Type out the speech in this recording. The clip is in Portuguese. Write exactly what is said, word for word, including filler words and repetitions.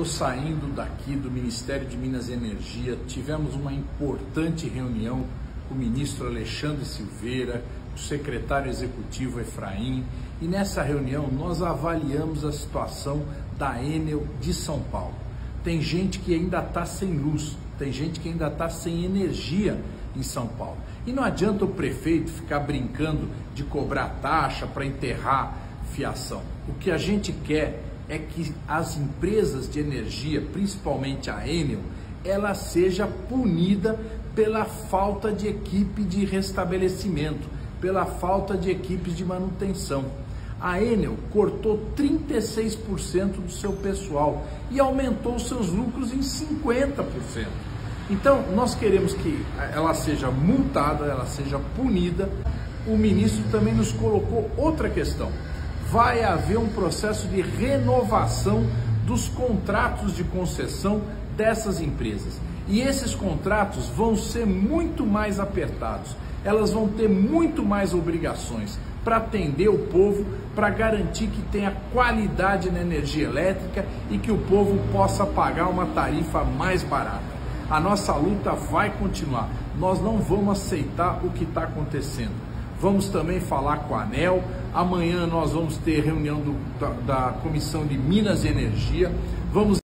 Estou saindo daqui do Ministério de Minas e Energia, tivemos uma importante reunião com o ministro Alexandre Silveira, o secretário executivo Efraim, e nessa reunião nós avaliamos a situação da Enel de São Paulo. Tem gente que ainda está sem luz, tem gente que ainda está sem energia em São Paulo. E não adianta o prefeito ficar brincando de cobrar taxa para enterrar fiação. O que a gente quer é que as empresas de energia, principalmente a Enel, ela seja punida pela falta de equipe de restabelecimento, pela falta de equipes de manutenção. A Enel cortou trinta e seis por cento do seu pessoal e aumentou seus lucros em cinquenta por cento. Então, nós queremos que ela seja multada, ela seja punida. O ministro também nos colocou outra questão. Vai haver um processo de renovação dos contratos de concessão dessas empresas. E esses contratos vão ser muito mais apertados. Elas vão ter muito mais obrigações para atender o povo, para garantir que tenha qualidade na energia elétrica e que o povo possa pagar uma tarifa mais barata. A nossa luta vai continuar. Nós não vamos aceitar o que está acontecendo. Vamos também falar com a ANEEL. Amanhã nós vamos ter reunião do, da, da Comissão de Minas e Energia. Vamos